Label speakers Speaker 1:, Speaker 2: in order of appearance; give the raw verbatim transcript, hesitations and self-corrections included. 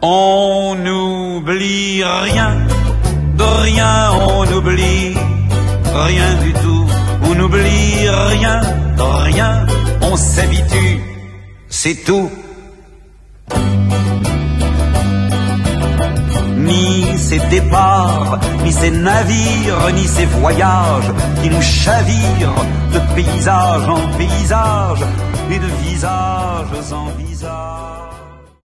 Speaker 1: On n'oublie rien, de rien on n'oublie rien du tout. On n'oublie rien, de rien, on s'habitue, c'est tout. Ni ces départs, ni ces navires, ni ces voyages qui nous chavirent de paysage en paysage et de visage en visage.